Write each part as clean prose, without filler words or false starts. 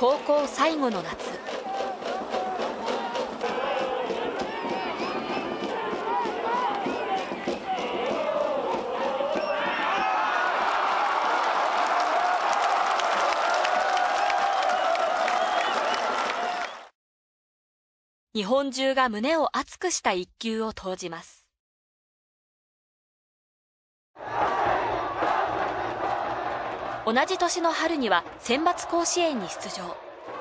高校最後の夏。日本中が胸を熱くした一球を投じます。同じ年の春には選抜甲子園に出場。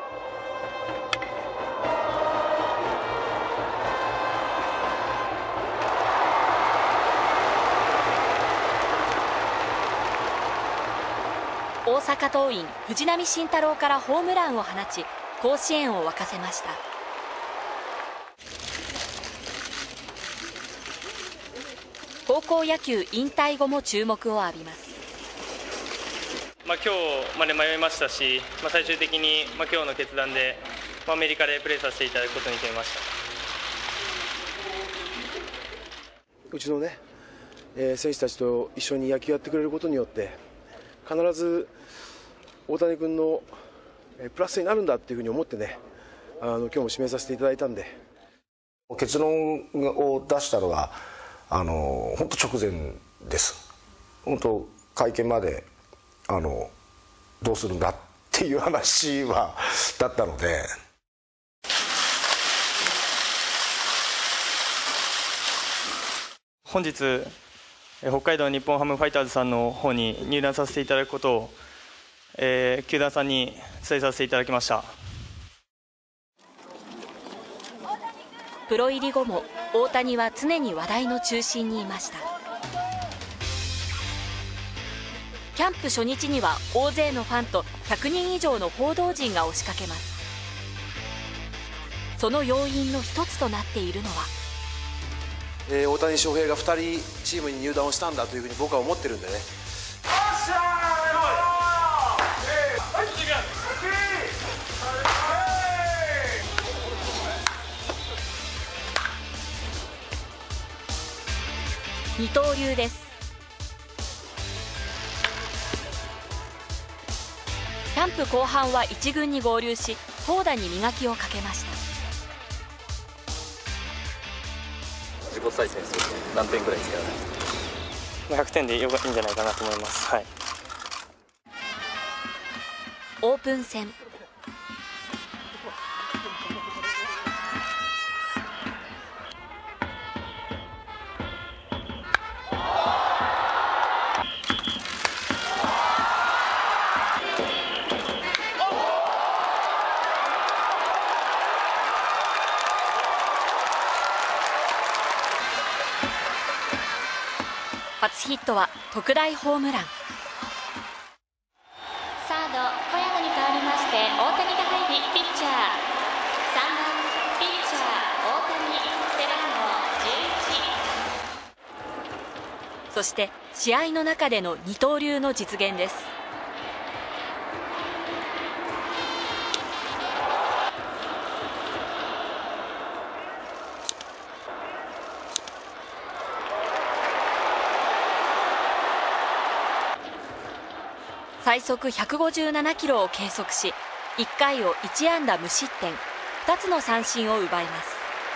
大阪桐蔭藤浪晋太郎からホームランを放ち、甲子園を沸かせました。高校野球引退後も注目を浴びます。 今日まで迷いましたし、最終的に今日の決断でアメリカでプレーさせていただくことに決めました。 うちのね、選手たちと一緒に野球やってくれることによって必ず大谷君のプラスになるんだっていうふうに思ってね、今日も指名させていただいたんで。 結論を出したのが本当直前です。本当会見までどうするんだっていう話だったので。 本日北海道日本ハムファイターズさんの方に入団させていただくことを、球団さんに伝えさせていただきました。 プロ入り後も大谷は常に話題の中心にいました。キャンプ初日には大勢のファンと100人以上の報道陣が押しかけます。その要因の一つとなっているのは、 大谷翔平が2人チームに入団をしたんだというふうに僕は思ってるんでね。 二刀流です。キャンプ後半は一軍に合流し、投打に磨きをかけました。 自己採点数何点ぐらいですかね。 100点でいいんじゃないかなと思います。はい。 オープン戦。初ヒットは特大ホームラン。 サード小山に代わりまして大谷が入り、ピッチャー3番ピッチャー大谷、背番号11。 そして試合の中での二刀流の実現です。最速157キロを計測し、1回を1安打無失点、2つの三振を奪います。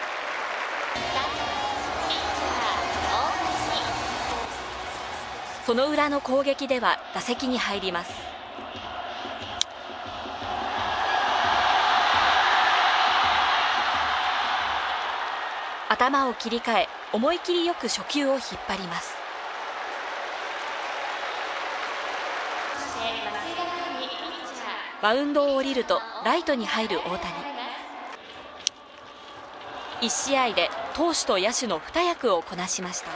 その裏の攻撃では打席に入ります。頭を切り替え、思い切りよく初球を引っ張ります。マウンドを降りるとライトに入る大谷。1試合で投手と野手の2役をこなしました。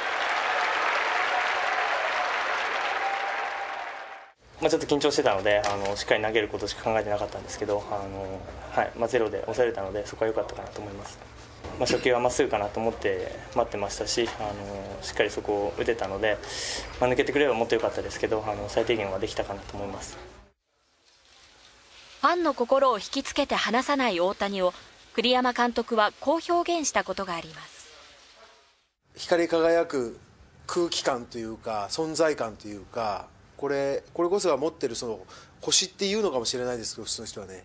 ちょっと緊張してたのでしっかり投げることしか考えてなかったんですけど、ゼロで抑えれたのでそこは良かったかなと思います。初球はまっすぐかなと思って待ってましたし、しっかりそこを打てたので、抜けてくれればもっと良かったですけど、最低限はできたかなと思います。 ファンの心を引きつけて離さない大谷を栗山監督はこう表現したことがあります。 光り輝く空気感というか存在感というか、 これこそが持ってるその星っていうのかもしれないですけど、普通の人はね。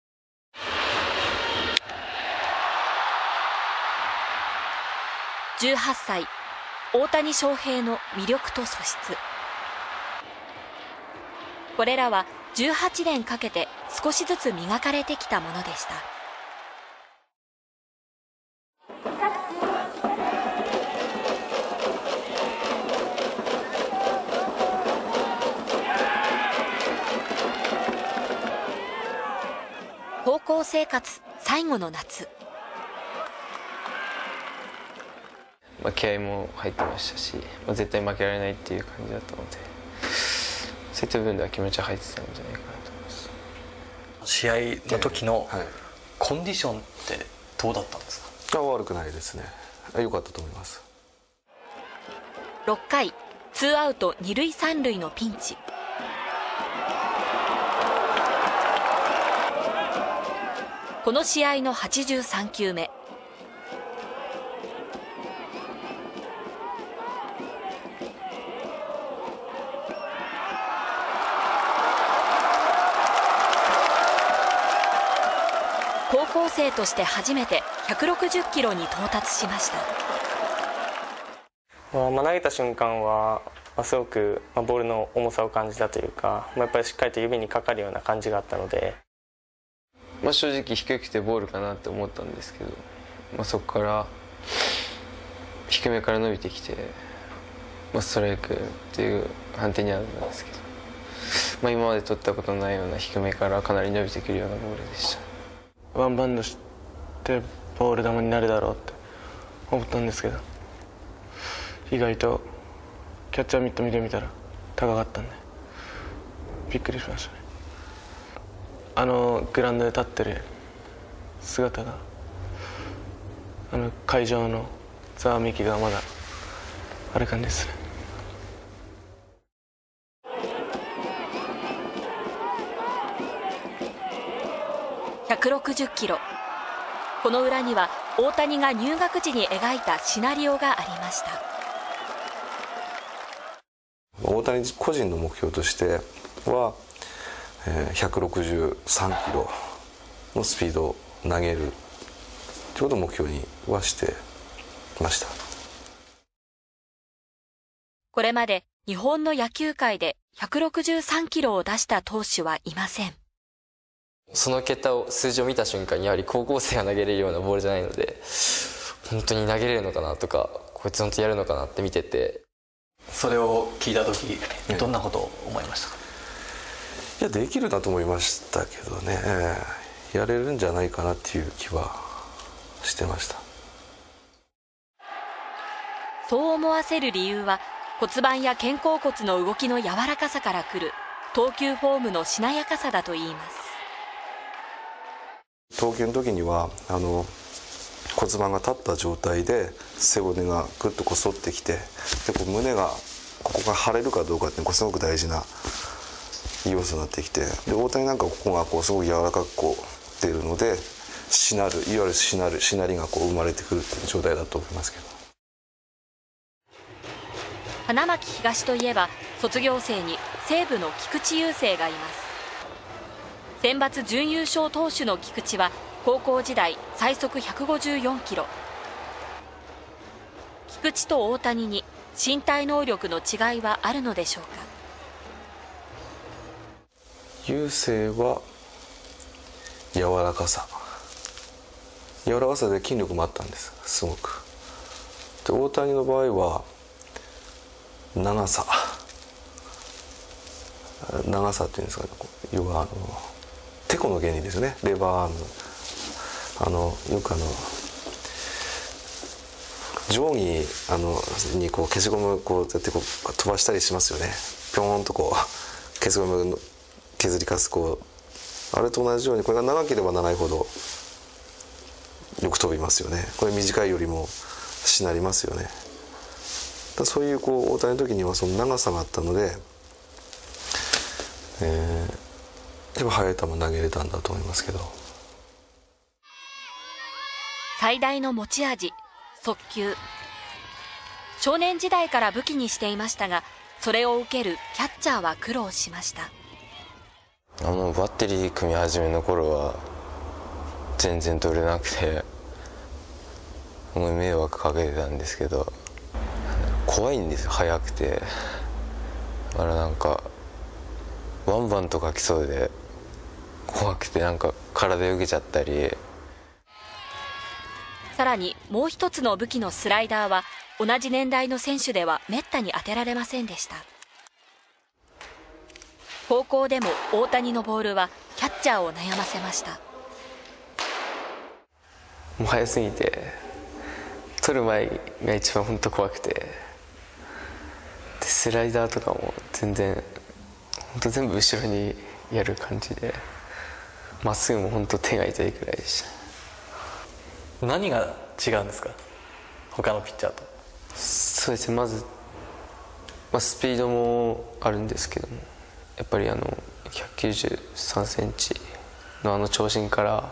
18歳、大谷翔平の魅力と素質。これらは18年かけて少しずつ磨かれてきたものでした。高校生活最後の夏。 気合も入ってましたし、絶対負けられないっていう感じだったので、そういった部分では気持ちが入ってたんじゃないかなと思います。 試合の時のコンディションってどうだったんですか？ 悪くないですね。良かったと思います。 6回、ツーアウト2塁3塁のピンチ。この試合の83球目。高校生として初めて160キロに到達しました。 投げた瞬間はすごくボールの重さを感じたというか、やっぱりしっかりと指にかかるような感じがあったので、 正直低くてボールかなって思ったんですけど、そこから低めから伸びてきて、ストライクっていう判定にはなったんですけど、今まで取ったことのないような低めからかなり伸びてくるようなボールでした。ワンバウンドしてボール球になるだろうって思ったんですけど、意外とキャッチャーミット見てみたら高かったんでびっくりしましたね。グラウンドで立ってる姿が、会場のざわめきがまだある感じですね。 160キロ。この裏には大谷が入学時に描いたシナリオがありました。 大谷個人の目標としては163キロのスピードを投げるということを目標にはしてました。 これまで日本の野球界で163キロを出した投手はいません。 その数字を見た瞬間にやはり高校生が投げれるようなボールじゃないので、本当に投げれるのかなとか、こいつ本当にやるのかなって見てて。 それを聞いた時どんなことを思いましたか？ いや、できるなと思いましたけどね、やれるんじゃないかなっていう気はしてました。 そう思わせる理由は、骨盤や肩甲骨の動きの柔らかさからくる投球フォームのしなやかさだといいます。 投球の時には骨盤が立った状態で背骨がぐっと反ってきて、で胸がここが張れるかどうかってすごく大事な要素になってきて、で大谷なんかここがすごく柔らかく出るので、いわゆるしなりが生まれてくるっていう状態だと思いますけど。 花巻東といえば卒業生に西武の菊池雄星がいます。選抜準優勝投手の菊池は高校時代最速154キロ。菊池と大谷に身体能力の違いはあるのでしょうか。 雄星は柔らかさで筋力もあったんです、すごく。で大谷の場合は長さっていうんですかね、要はテコの原理ですよね。レバーアーム、よく定規に消しゴムやって飛ばしたりしますよね。ぴょーんと消しゴムの削りかすあれと同じように、これが長ければ長いほどよく飛びますよね。これ短いよりもしなりますよね。そういう大谷の時にはその長さがあったので、でも速い球投げれたんだと思いますけど。 最大の持ち味、速球。少年時代から武器にしていましたが、 それを受けるキャッチャーは苦労しました。 バッテリー組み始めの頃は全然取れなくて迷惑かけてたんですけど、怖いんですよ、速くて。だからなんかワンバンとか来そうで怖くて、なんか体受けちゃったり。 さらにもう一つの武器のスライダーは同じ年代の選手ではめったに当てられませんでした。高校でも大谷のボールはキャッチャーを悩ませました。 もう速すぎて取る前が一番本当怖くて、でスライダーとかも全然本当全部後ろにやる感じで、まっすぐも本当手が痛いくらいでした。 何が違うんですか、他のピッチャーと。 そうですね、まず、スピードもあるんですけども、やっぱり193センチの長身から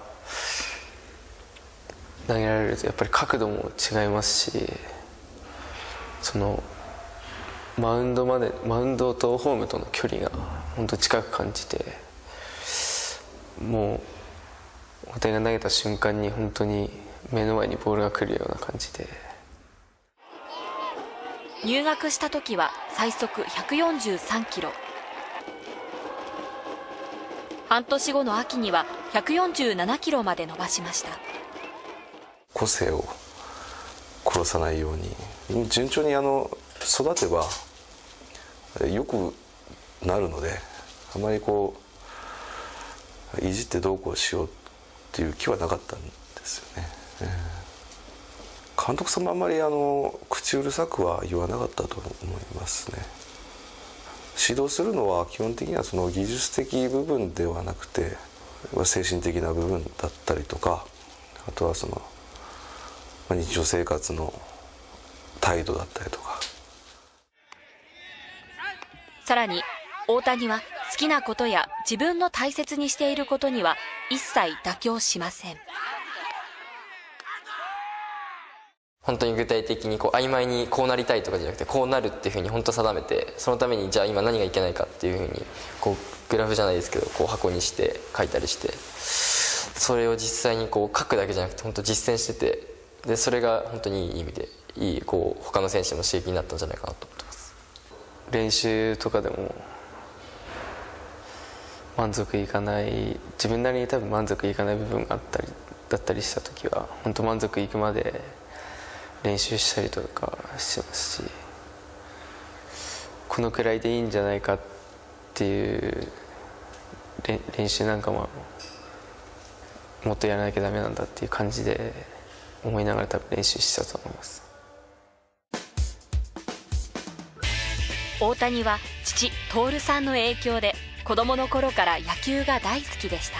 投げられるとやっぱり角度も違いますし、そのマウンドとホームとの距離が本当近く感じて、もう大谷が投げた瞬間に本当に目の前にボールが来るような感じで。 入学した時は最速143キロ、半年後の秋には147キロまで伸ばしました。 個性を殺さないように順調に育てばよくなるので、あまりいじってどうこうしようっていう気はなかったんですよね。監督さんもあんまり口うるさくは言わなかったと思いますね。指導するのは基本的にはその技術的部分ではなくて精神的な部分だったりとか、あとはその日常生活の態度だったりとか。 さらに大谷は好きなことや自分の大切にしていることには一切妥協しません。 本当に具体的に曖昧にこうなりたいとかじゃなくて、こうなるっていうふうに本当定めて、そのためにじゃあ今何がいけないかっていうふうにグラフじゃないですけど箱にして書いたりして、それを実際に書くだけじゃなくて本当実践してて、でそれが本当にいい意味で他の選手の刺激になったんじゃないかなと思ってます。 練習とかでも満足いかない、自分なりに多分満足いかない部分があったりだったりした時は本当満足いくまで練習したりとかしますし、このくらいでいいんじゃないかっていう練習なんかももっとやらなきゃダメなんだっていう感じで思いながら多分練習してたと思います。 大谷は父徹さんの影響で子供の頃から野球が大好きでした。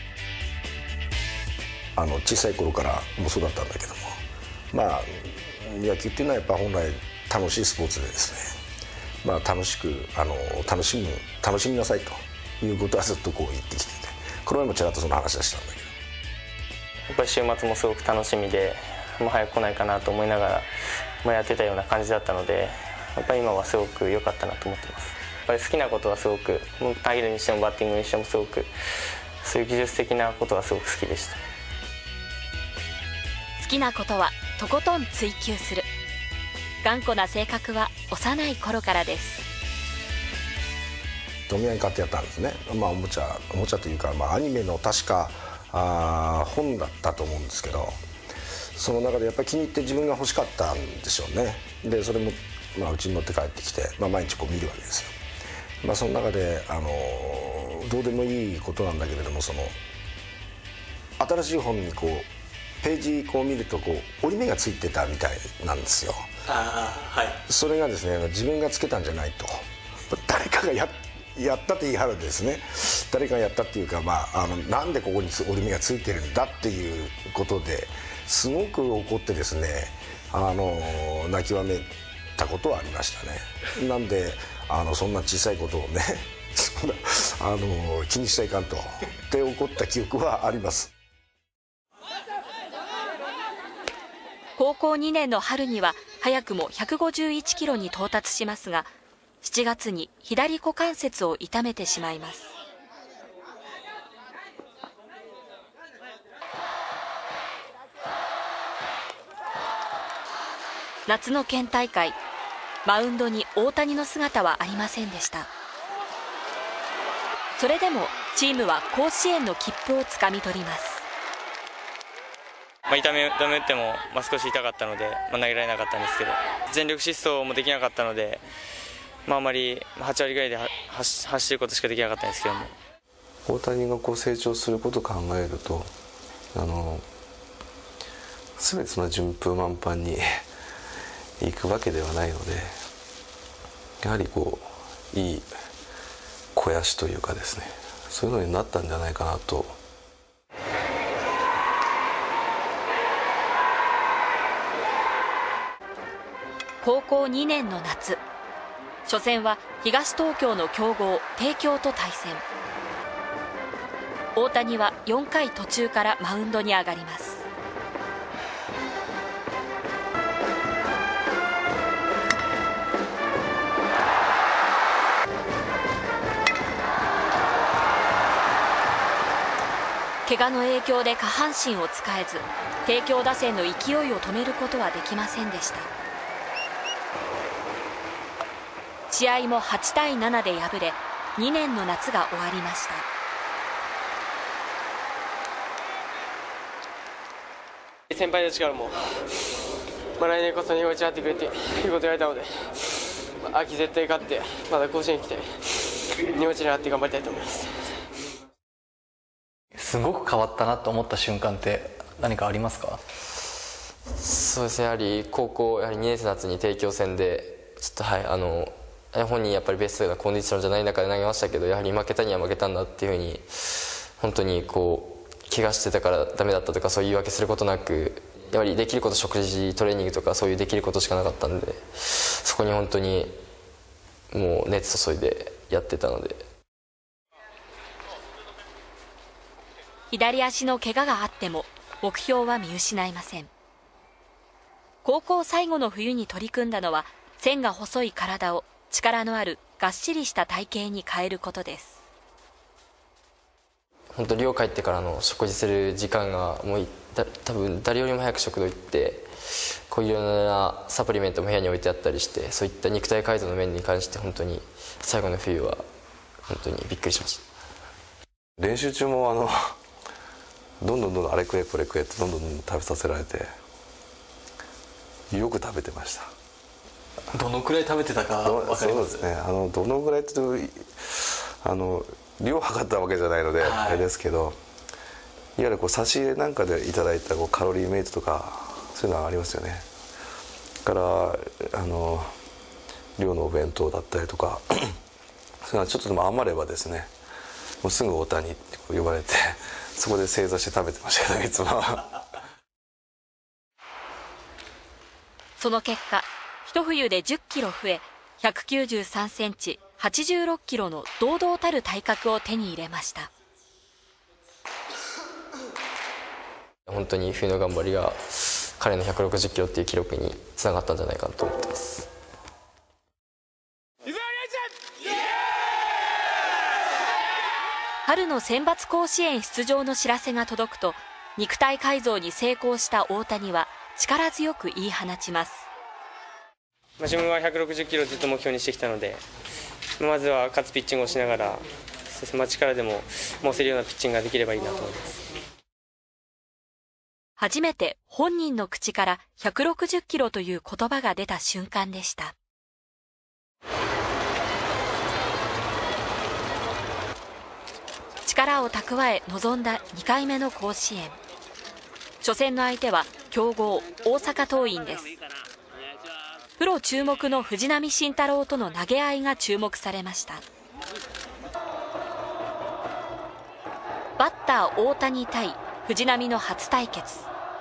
小さい頃からもそうだったんだけども、野球っていうのはやっぱ本来楽しいスポーツでですね、楽しみなさいということはずっと言ってきてて、この前もちらっとその話はしたんだけど、 やっぱり週末もすごく楽しみで、もう早く来ないかなと思いながらやってたような感じだったので、やっぱり今はすごく良かったなと思ってます。やっぱり好きなことはすごく、投げるにしてもバッティングにしてもすごく、そういう技術的なことはすごく好きでした。 好きなことはとことん追求する、頑固な性格は幼い頃からです。 お土産買ってやったんですね。おもちゃというか、アニメの確か本だったと思うんですけど、その中でやっぱり気に入って自分が欲しかったんでしょうね。でそれもうちに持って帰ってきて、毎日見るわけですよ。その中でどうでもいいことなんだけれども、その新しい本にページ見ると折り目がついてたみたいなんですよ。 はい。 それがですね、自分がつけたんじゃないと、誰かがやったって言い張るんですね。誰かがやったっていうか、なんでここに折り目がついてるんだっていうことですごく怒ってですね、泣きわめたことはありましたね。なんでそんな小さいことをね気にしちゃいかんとって怒った記憶はあります。 高校2年の春には早くも151キロに到達しますが、 7月に左股関節を痛めてしまいます。夏の県大会、マウンドに大谷の姿はありませんでした。それでもチームは甲子園の切符をつかみ取ります。 痛め打っても、少し痛かったので、投げられなかったんですけど、全力疾走もできなかったので、あまり8割ぐらいで走ることしかできなかったんですけども、 大谷が成長することを考えると、全てその順風満帆に行くわけではないので、やはりいい肥やしというかですね、そういうのになったんじゃないかなと。 高校2年の夏、初戦は東東京の強豪帝京と対戦。大谷は4回途中からマウンドに上がります。怪我の影響で下半身を使えず、帝京打線の勢いを止めることはできませんでした。試合も8対7で敗れ、2年の夏が終わりました。 先輩たちからも、来年こそ日本一になってくれっていうこと言われたので、秋絶対勝ってまた甲子園に来て日本一になって頑張りたいと思います。 すごく変わったなと思った瞬間って何かありますか？ そうですね、やはり高校2年生夏に帝京戦でちょっと本人やっぱりベストなコンディションじゃない中で投げましたけど、やはり負けたには負けたんだっていうふうに、本当に怪我してたからダメだったとかそういう言い訳することなく、やはりできること、食事トレーニングとかそういうできることしかなかったんで、そこに本当にもう熱注いでやってたので。 左足の怪我があっても目標は見失いません。高校最後の冬に取り組んだのは、線が細い体を力のあるがっしりした体型に変えることです。 本当寮帰ってからの食事する時間がもう多分誰よりも早く食堂行って、いろんなサプリメントも部屋に置いてあったりして、そういった肉体改造の面に関して本当に最後の冬は本当にびっくりしました。 練習中もどんどんあれ食えこれ食えってどんどん食べさせられて、よく食べてました。 どのくらい食べてたか分かります？ そうですね、どのぐらいって量測ったわけじゃないのであれですけど、いわゆる差し入れなんかでいただいたカロリーメイトとかそういうのはありますよね。から寮のお弁当だったりとかそういうのはちょっとでも余ればですね、もうすぐ大谷って呼ばれて、そこで正座して食べてましたけど、いつもその結果、一冬で10キロ増え、193センチ、86キロの堂々たる体格を手に入れました。 本当に冬の頑張りが彼の160キロっていう記録につながったんじゃないかなと思ってます。 春の選抜甲子園出場の知らせが届くと、肉体改造に成功した大谷は力強く言い放ちます。 自分は160キロずっと目標にしてきたので、まずは勝つピッチングをしながら、力でも回せるようなピッチングができればいいなと思います。 初めて本人の口から160キロという言葉が出た瞬間でした。力を蓄え臨んだ2回目の甲子園。初戦の相手は強豪大阪桐蔭です。プロ注目の藤浪晋太郎との投げ合いが注目されました。バッター大谷対藤浪の初対決。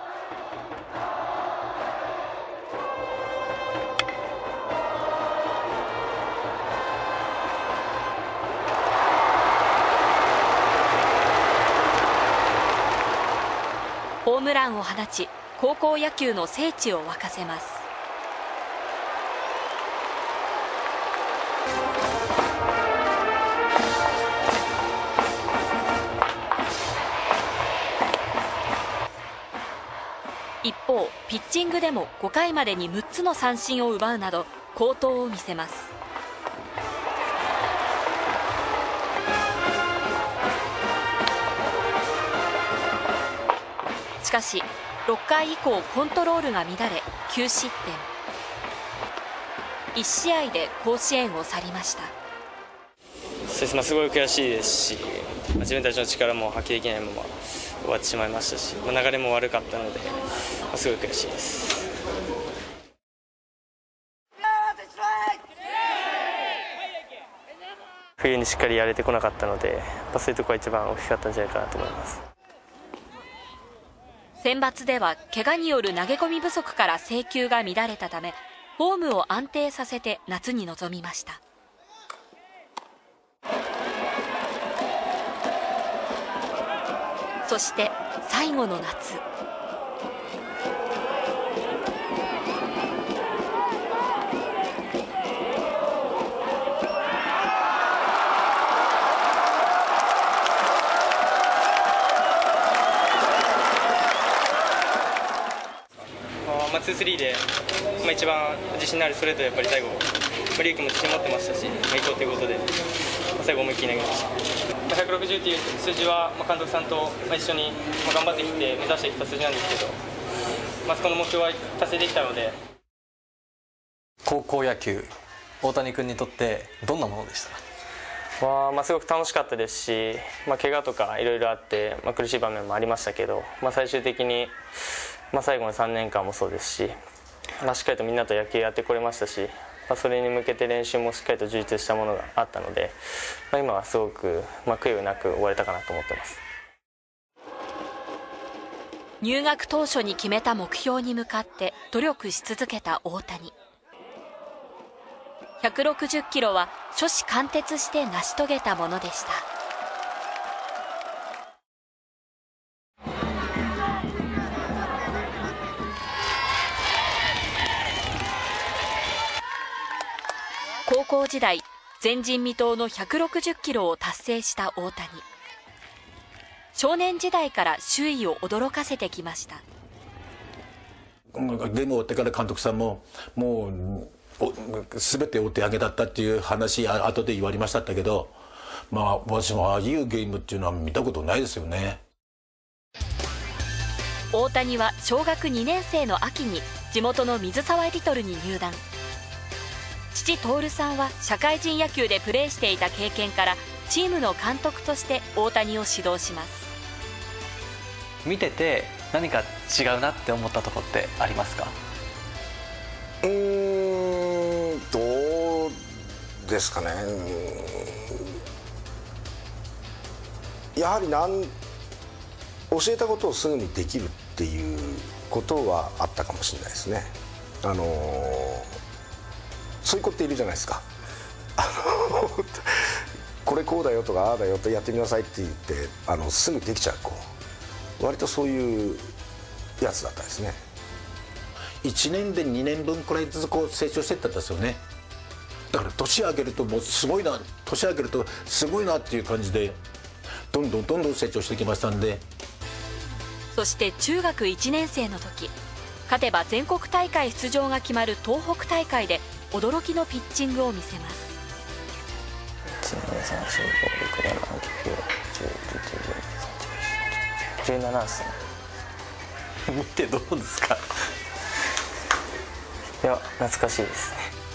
ホームランを放ち、高校野球の聖地を沸かせます。 方、ピッチングでも5回までに6つの三振を奪うなど好投を見せます。しかし6回以降コントロールが乱れ9失点、1試合で甲子園を去りました。 そうです、すごい悔しいですし、自分たちの力も発揮できないまま終わってしまいましたし、流れも悪かったので、すごい悔しいです。冬にしっかりやれてこなかったので、そういうところが一番大きかったんじゃないかなと思います。 選抜では怪我による投げ込み不足から制球が乱れたため、フォームを安定させて夏に臨みました。そして最後の夏、 2-3で、一番自信のあるストレートでやっぱり最後、リークも自信持ってましたし、行こうということで、最後思いっきり投げました。160という数字は監督さんと一緒に頑張ってきて目指してきた数字なんですけど、そこの目標は達成できたので。 高校野球、大谷君にとってどんなものでしたか？ すごく楽しかったですし、怪我とかいろいろあって、苦しい場面もありましたけど、最終的に、最後の3年間もそうですし、しっかりとみんなと野球やってこれましたし、それに向けて練習もしっかりと充実したものがあったので、今はすごく悔いなく終われたかなと思ってます。 入学当初に決めた目標に向かって努力し続けた大谷。160キロは初志貫徹して成し遂げたものでした。高校時代、前人未到の160キロを達成した大谷。少年時代から周囲を驚かせてきました。 ゲーム終わってから監督さんももう全てお手上げだったっていう話後で言われましたけど、私もああいうゲームっていうのは見たことないですよね。 大谷は小学2年生の秋に地元の水沢リトルに入団。父徹さんは社会人野球でプレーしていた経験からチームの監督として大谷を指導します。 見てて何か違うなって思ったところってありますか？ どうですかね。やはり教えたことをすぐにできるっていうことはあったかもしれないですね。そういう子っているじゃないですか。これこうだよとかああだよとやってみなさいって言ってすぐできちゃう子、割とそういうやつだったですね。 1年で2年分くらいずつ成長していったんですよね。だから年上げるともうすごいな、年上げるとすごいなっていう感じでどんどん成長してきましたんで。 そして中学1年生の時、勝てば全国大会出場が決まる東北大会で驚きのピッチングを見せます。 17ですね。 見てどうですか？ いや、懐かしいですね。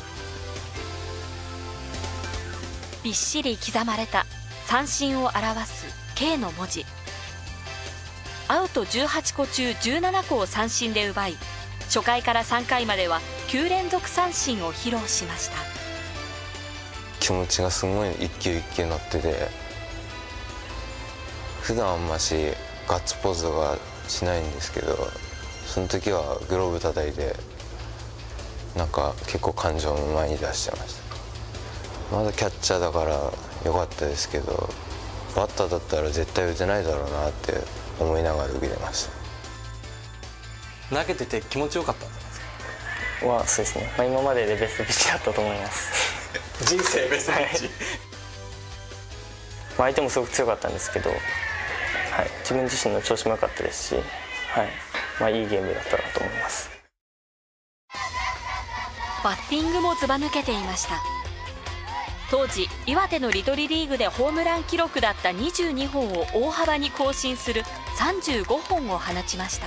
びっしり刻まれた三振を表す K の文字。アウト18個中17個を三振で奪い、初回から3回までは9連続三振を披露しました。 気持ちがすごい一球一球乗ってて、普段あんましガッツポーズはしないんですけど、その時はグローブ叩いて結構感情も前に出してました。まだキャッチャーだから良かったですけど、バッターだったら絶対打てないだろうなって思いながら受けてました。 投げてて気持ちよかったんですか？そうですね、今まででベストピッチだったと思います人生ベストピッチ相手もすごく強かったんですけど、自分自身の調子も良かったですし、 いいゲームだったなと思います。 バッティングもずば抜けていました。当時岩手のリトルリーグでホームラン記録だった22本を大幅に更新する35本を放ちました。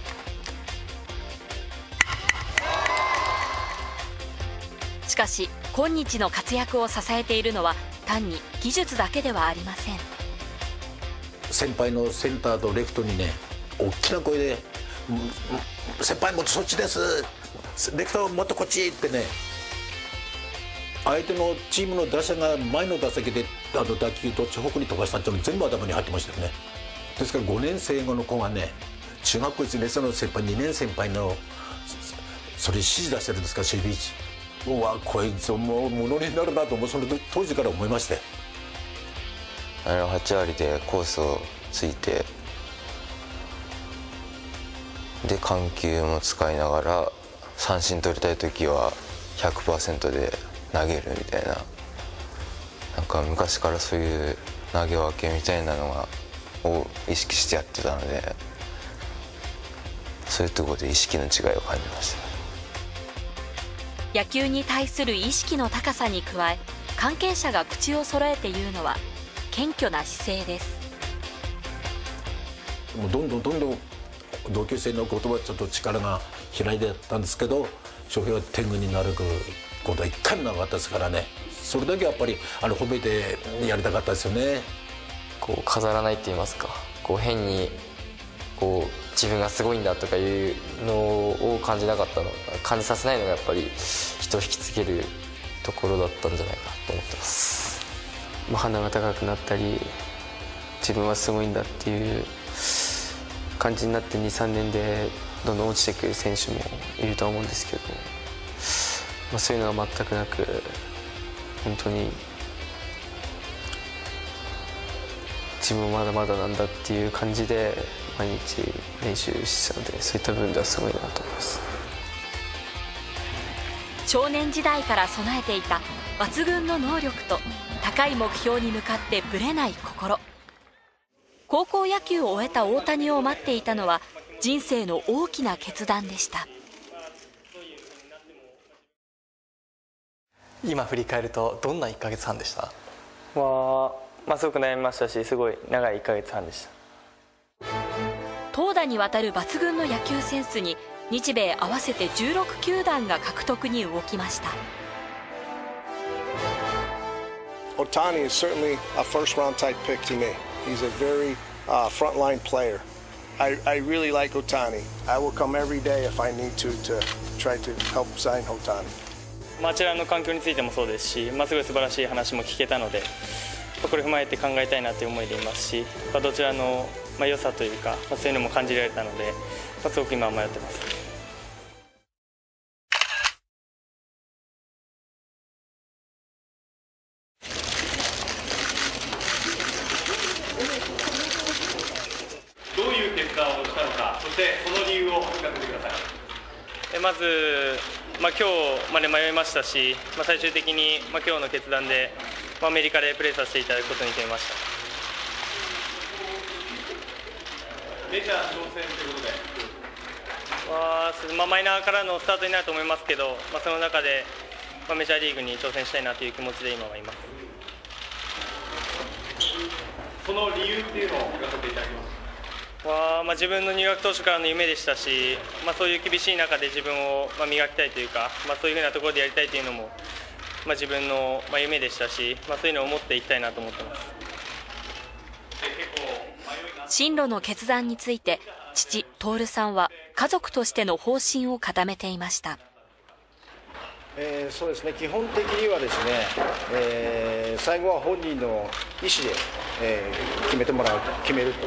しかし今日の活躍を支えているのは単に技術だけではありません。 先輩のセンターとレフトにね、大きな声で「先輩もっとそっちです、レフトもっとこっち」ってね、相手のチームの打者が前の打席で打球どっち方向に飛ばしたっていうの全部頭に入ってましたよね。ですから5年生の子がね、中学校1年生の先輩、2年先輩のそれ指示出してるんですから、守備位置、うわこいつもうものになるなと、その当時から思いまして、 8割でコースをついて、で緩急も使いながら三振取りたい時は 100% で投げるみたいな、なんか昔からそういう投げ分けみたいなのを意識してやってたので、そういうところで意識の違いを感じました。 野球に対する意識の高さに加え、関係者が口を揃えて言うのは謙虚な姿勢です。 もうどんどん同級生の言葉ちょっと力が開いてたんですけど、翔平は天狗になることは一回もなかったですからね。それだけやっぱり褒めてやりたかったですよね。 こう飾らないって言いますか、こう変にこう自分がすごいんだとかいうのを感じなかったの、感じさせないのがやっぱり人を引きつけるところだったんじゃないかと思ってます。 鼻が高くなったり、自分はすごいんだっていう感じになって 2,3 年でどんどん落ちてくる選手もいるとは思うんですけど、そういうのが全くなく、本当に自分はまだまだなんだっていう感じで毎日練習してたので、そういった部分ではすごいなと思います。 少年時代から備えていた抜群の能力と高い目標に向かってぶれない心。高校野球を終えた大谷を待っていたのは人生の大きな決断でした。 今振り返るとどんな1ヶ月半でした？ すごく悩みましたし、すごい長い1ヶ月半でした。 投打にわたる抜群の野球センスに日米合わせて16球団が獲得に動きました。 Ohtani is certainly a first-round type pick to me. He's a very frontline player. I really like Ohtani. I will come every day if I need to try to help sign Ohtani. あちらの環境についてもそうですし、すごい素晴らしい話も聞けたので、これを踏まえて考えたいなという思いでいますし、どちらの良さというか、そういうのも感じられたので、すごく今は迷ってます。 どういう決断をしたのか、そしてその理由を聞かせてください。 まず、今日まで迷いましたし、最終的に今日の決断でアメリカでプレーさせていただくことに決めました。 メジャー挑戦ということで、 マイナーからのスタートになると思いますけど、その中でメジャーリーグに挑戦したいなという気持ちで今はいます。 その理由っていうのを聞かせていただきます。 自分の入学当初からの夢でしたし、そういう厳しい中で自分を磨きたいというか、そういうふうなところでやりたいというのも、自分の夢でしたし、そういうのを持っていきたいなと思ってます。 進路の決断について父・徹さんは家族としての方針を固めていました。 そうですね、基本的にはですね、最後は本人の意思で、決めると。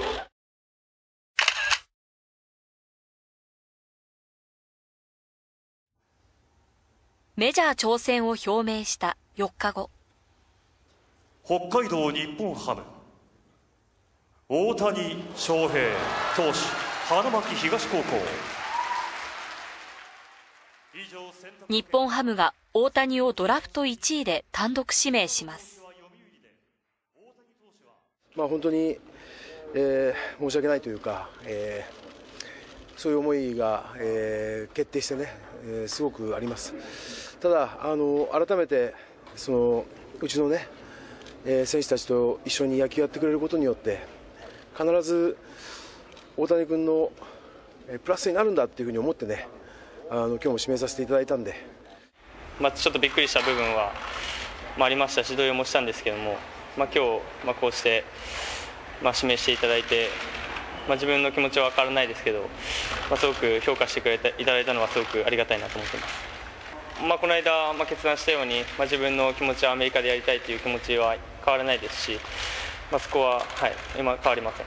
メジャー挑戦を表明した4日後、 北海道日本ハム大谷翔平投手、花巻東高校。 日本ハムが大谷をドラフト1位で単独指名します。 本当に、申し訳ないというか、 そういう思いが、決定してね、すごくあります。ただ改めてうちのね、選手たちと一緒に野球やってくれることによって必ず大谷君のプラスになるんだっていうふうに思ってね、今日も指名させていただいたんで、 ちょっとびっくりした部分は、ありましたし動揺もしたんですけども、今日、こうして、指名していただいて、自分の気持ちは変わらないですけど、すごく評価していただいたのはすごくありがたいなと思っています。この間、決断したように、自分の気持ちはアメリカでやりたいという気持ちは変わらないですし、そこは、今変わりませ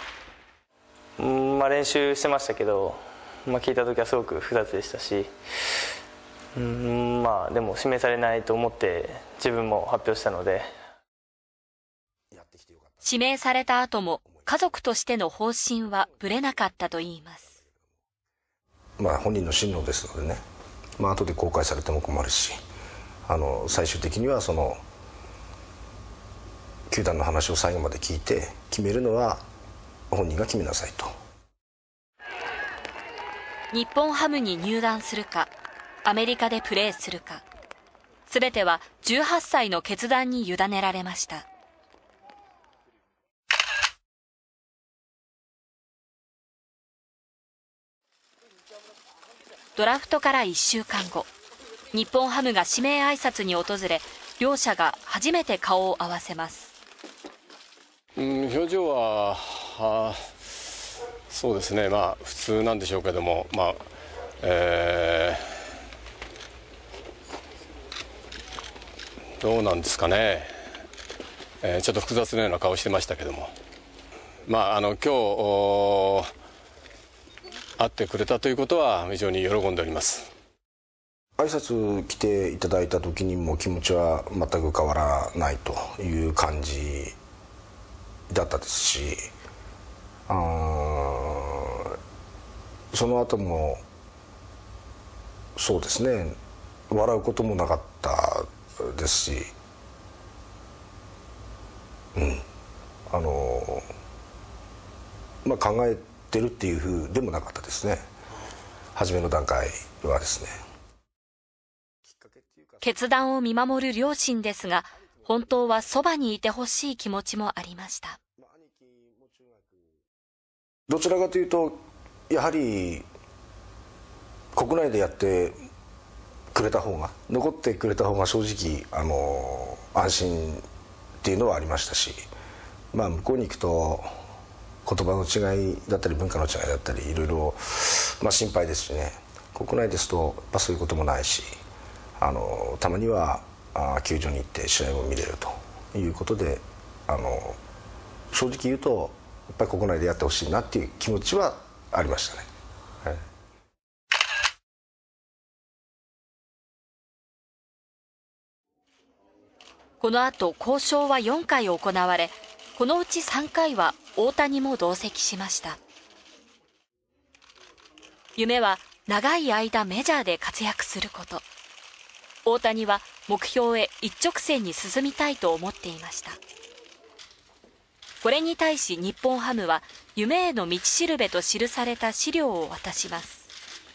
ん。練習してましたけど、聞いた時はすごく複雑でしたし、でも指名されないと思って自分も発表したので。 指名された後も家族としての方針はぶれなかったといいます。 本人の心労ですのでね、後で後悔されても困るし、最終的には球団の話を最後まで聞いて決めるのは本人が決めなさいと。 日本ハムに入団するか、アメリカでプレーするか、すべては18歳の決断に委ねられました。ドラフトから1週間後、日本ハムが指名挨拶に訪れ、両者が初めて顔を合わせます。 表情はそうですね、普通なんでしょうけども、どうなんですかね、ちょっと複雑なような顔してましたけども、今日会ってくれたということは非常に喜んでおります。 挨拶来ていただいた時にも気持ちは全く変わらないという感じだったですし、その後もそうですね、笑うこともなかったですし、考えてるっていうふうでもなかったですね、初めの段階はですね。 決断を見守る両親ですが、本当はそばにいてほしい気持ちもありました。 どちらかというとやはり国内でやってくれた方が、残ってくれた方が正直安心っていうのはありましたし、向こうに行くと言葉の違いだったり文化の違いだったりいろいろ心配ですしね、国内ですとそういうこともないし、たまには球場に行って試合を見れるということで、正直言うとやっぱり国内でやってほしいなっていう気持ちはありましたね。 この後交渉は4回行われ、このうち3回は大谷も同席しました。夢は長い間メジャーで活躍すること。大谷は目標へ一直線に進みたいと思っていました。これに対し日本ハムは夢への道しるべと記された資料を渡します。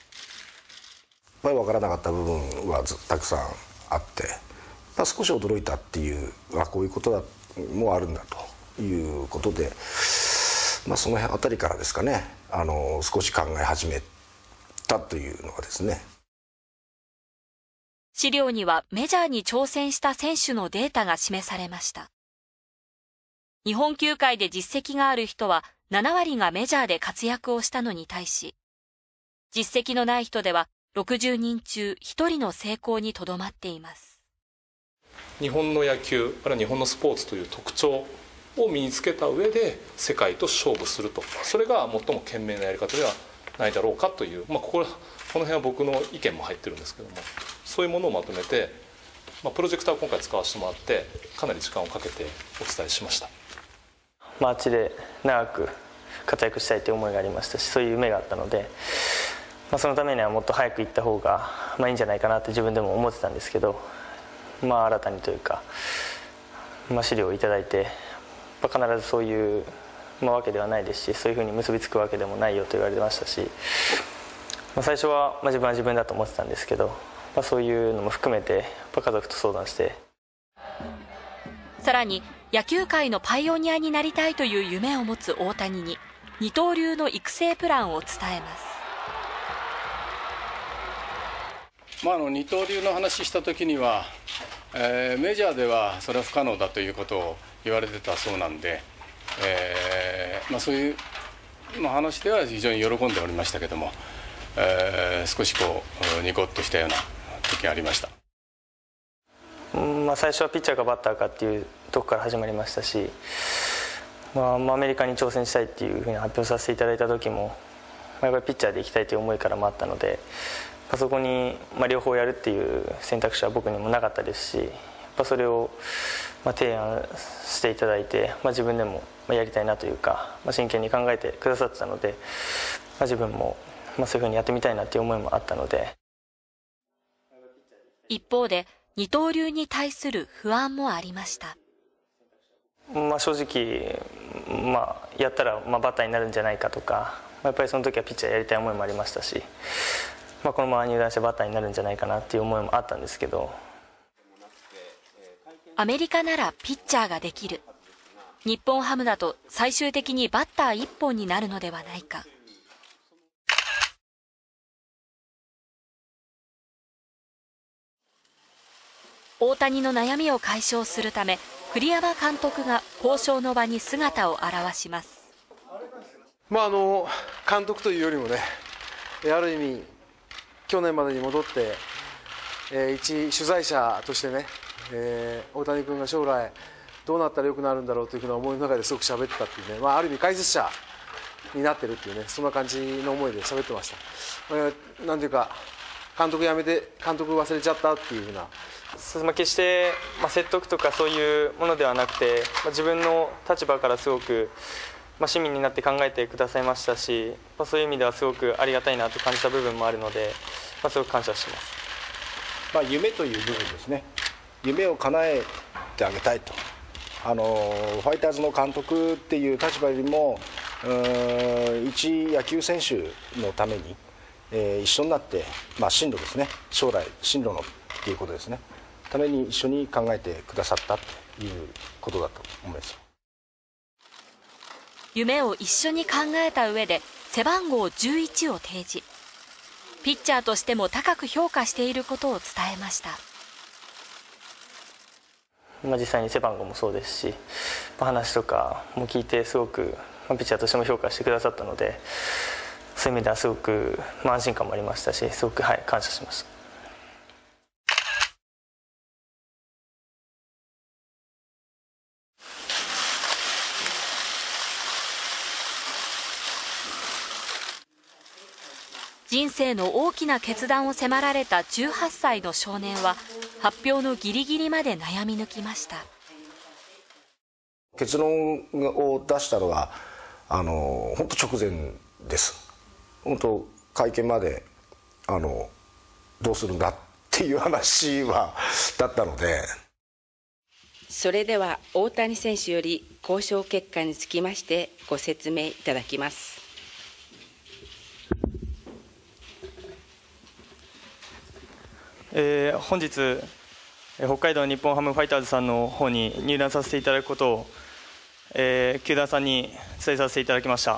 分からなかった部分はたくさんあって、少し驚いたっていう、こういうこともあるんだということで、その辺あたりからですかね、少し考え始めたというのがですね。 資料にはメジャーに挑戦した選手のデータが示されました。日本球界で実績がある人は7割がメジャーで活躍をしたのに対し、実績のない人では60人中1人の成功にとどまっています。 日本の野球、あるいは日本のスポーツという特徴を身につけた上で世界と勝負すると、それが最も賢明なやり方ではないだろうかという、この辺は僕の意見も入ってるんですけども、そういうものをまとめて、プロジェクターを今回使わせてもらってかなり時間をかけてお伝えしました。 あっちで長く活躍したいという思いがありましたし、そういう夢があったので、そのためにはもっと早く行った方がいいんじゃないかなって自分でも思ってたんですけど、新たにというか、資料をいただいて、必ずそういうわけではないですし、そういうふうに結びつくわけでもないよと言われてましたし、最初は自分は自分だと思ってたんですけど、そういうのも含めて家族と相談して。 さらに野球界のパイオニアになりたいという夢を持つ大谷に二刀流の育成プランを伝えます。 二刀流の話した時には、メジャーではそれは不可能だということを言われてたそうなんで、そういう話では非常に喜んでおりましたけども、少しニコッとしたような時がありました。 最初はピッチャーかバッターかっていうとこから始まりましたし、アメリカに挑戦したいっていうふうに発表させていただいた時も、やっぱりピッチャーで行きたいという思いからもあったので、そこに両方やるっていう選択肢は僕にもなかったですし、それを提案していただいて、自分でもやりたいなというか、真剣に考えてくださってたので、自分もそういうふうにやってみたいなっていう思いもあったので。 一方で二刀流に対する不安もありました。 正直、やったらバッターになるんじゃないかとか、やっぱりその時はピッチャーやりたい思いもありましたし、このまま入団してバッターになるんじゃないかなっていう思いもあったんですけど、 アメリカならピッチャーができる、日本ハムだと最終的にバッター一本になるのではないか。大谷の悩みを解消するため、栗山監督が交渉の場に姿を現します。 監督というよりもね、ある意味去年までに戻って、一取材者としてね、大谷君が将来どうなったら良くなるんだろうというふうな思いの中ですごく喋ってたっていうね、ある意味解説者になってるっていうね、そんな感じの思いで喋ってました。なんていうか、監督辞めて監督忘れちゃったっていうふうな。 決して説得とかそういうものではなくて、自分の立場からすごく市民になって考えてくださいましたし、そういう意味ではすごくありがたいなと感じた部分もあるので、すごく感謝してます。 夢という部分ですね。夢を叶えてあげたいと。ファイターズの監督っていう立場よりも、一野球選手のために、一緒になって、進路ですね、将来進路のっていうことですね、ために一緒に考えてくださったということだと思います。 夢を一緒に考えた上で背番号11を提示、ピッチャーとしても高く評価していることを伝えました。 実際に背番号もそうですし、話とかも聞いてすごくピッチャーとしても評価してくださったので、そういう意味ではすごく安心感もありましたし、すごく感謝しました。 人生の大きな決断を迫られた18歳の少年は、発表のギリギリまで悩み抜きました。 結論を出したのは本当直前です。本当会見までどうするんだっていう話だったので。 それでは大谷選手より交渉結果につきましてご説明いただきます。 本日北海道日本ハムファイターズさんの方に入団させていただくことを、球団さんに伝えさせていただきました。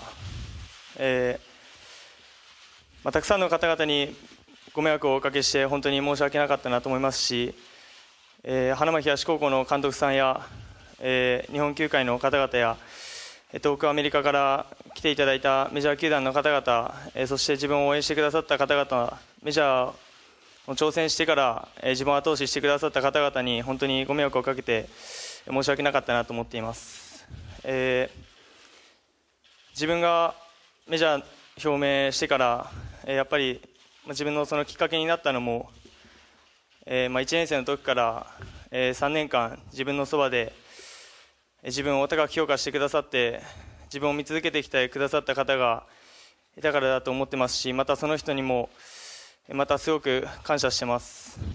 たくさんの方々にご迷惑をおかけして本当に申し訳なかったなと思いますし、花巻東高校の監督さんや、日本球界の方々や、遠くアメリカから来ていただいたメジャー球団の方々、そして自分を応援してくださった方々、メジャー挑戦してから自分を後押ししてくださった方々に本当にご迷惑をかけて申し訳なかったなと思っています。自分がメジャー表明してからやっぱり自分のそのきっかけになったのも、1年生の時から3年間自分のそばで自分を高く評価してくださって自分を見続けてきてくださった方がいたからだと思ってますし、またその人にもまたすごく感謝してます。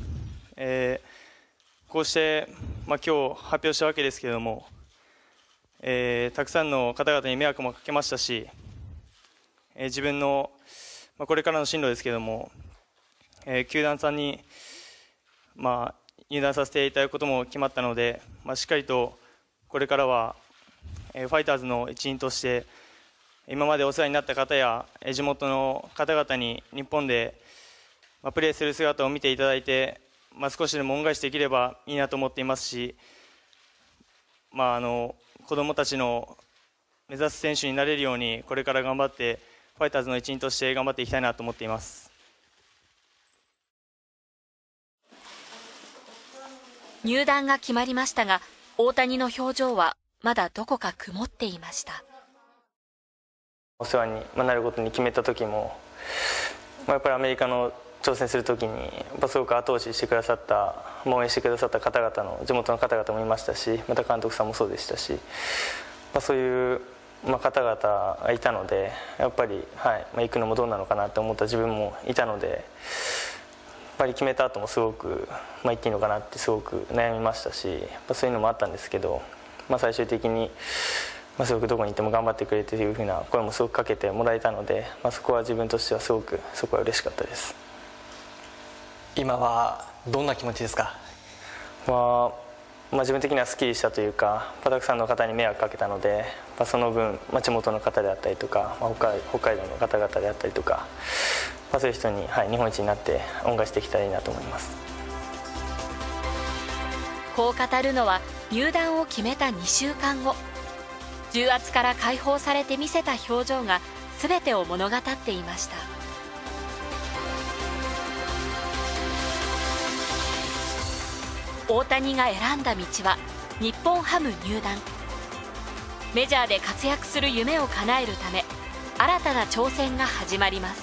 こうして、今日発表したわけですけれども、 たくさんの方々に迷惑もかけましたし、自分の、これからの進路ですけども、球団さんに、入団させていただくことも決まったので、しっかりとこれからは、ファイターズの一員として今までお世話になった方や地元の方々に日本でプレーする姿を見ていただいて、少しでも恩返しできればいいなと思っていますし、子どもたちの目指す選手になれるようにこれから頑張ってファイターズの一員として頑張っていきたいなと思っています。 入団が決まりましたが、大谷の表情はまだどこか曇っていました。 お世話になることに決めた時も、やっぱりアメリカの挑戦する時にすごく後押ししてくださった、応援してくださった方々の地元の方々もいましたし、また監督さんもそうでしたし、そういう方々がいたので、やっぱり、行くのもどうなのかなと思った自分もいたので、やっぱり決めた後もすごく、行っていいのかなってすごく悩みましたし、そういうのもあったんですけど、最終的に、すごくどこに行っても頑張ってくれというふうな声もすごくかけてもらえたので、そこは自分としてはすごくそこは嬉しかったです。 今はどんな気持ちですか？ 自分的にはすっきりしたというか、たくさんの方に迷惑かけたので、その分、地元の方であったりとか、北海道の方々であったりとか、そういう人に、日本一になって恩返しできたらいいなと思います。 こう語るのは入団を決めた2週間後、重圧から解放されて見せた表情が全てを物語っていました。大谷が選んだ道は日本ハム入団。メジャーで活躍する夢を叶えるため、新たな挑戦が始まります。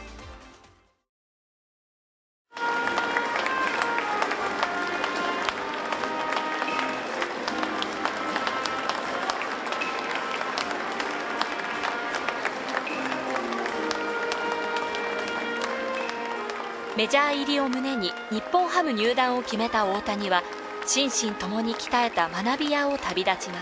メジャー入りを胸に日本ハム入団を決めた大谷は、心身ともに鍛えた学び屋を旅立ちます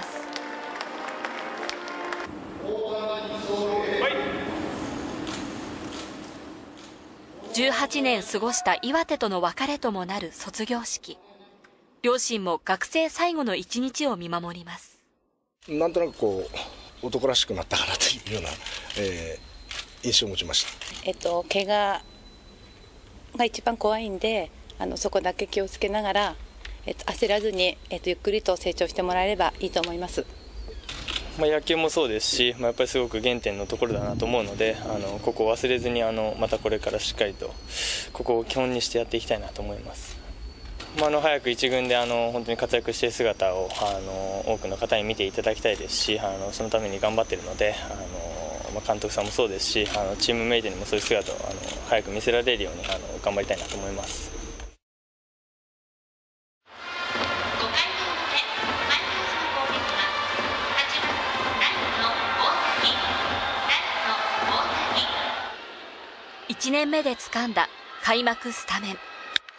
。18年過ごした岩手との別れともなる卒業式。両親も学生最後の一日を見守ります。 なんとなく男らしくなったかなというような、印象を持ちました。 怪我が一番怖いんで、そこだけ気をつけながら、焦らずに、ゆっくりと成長してもらえればいいと思います。 野球もそうですし、やっぱりすごく原点のところだなと思うので、ここを忘れずにまたこれからしっかりとここを基本にしてやっていきたいなと思います。早く一軍で本当に活躍している姿を多くの方に見ていただきたいですし、そのために頑張っているので、監督さんもそうですし、チームメイトにもそういう姿を早く見せられるように頑張りたいなと思います。 1年目で掴んだ開幕スタメン。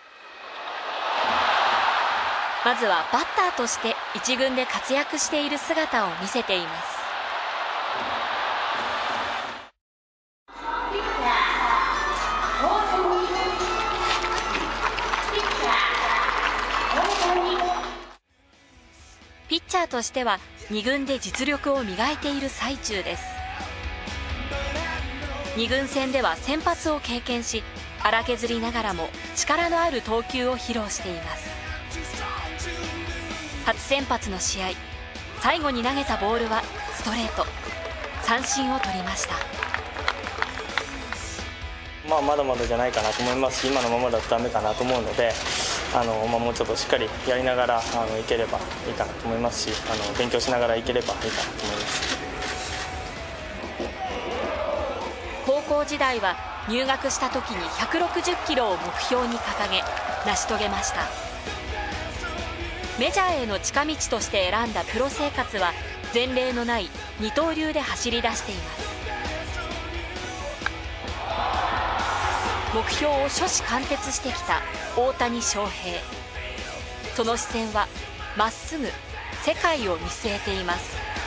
まずはバッターとして一軍で活躍している姿を見せています。ピッチャーとしては2軍で実力を磨いている最中です。2軍戦では先発を経験し、荒削りながらも力のある投球を披露しています。初先発の試合、最後に投げたボールはストレート。三振を取りました。 まだまだじゃないかなと思いますし、今のままだとダメかなと思うので、もうちょっとしっかりやりながらいければいいかなと思いますし、勉強しながらいければいいかなと思います。 高校時代は入学した時に160キロを目標に掲げ成し遂げました。メジャーへの近道として選んだプロ生活は前例のない二刀流で走り出しています。目標を初志貫徹してきた大谷翔平。その視線はまっすぐ世界を見据えています。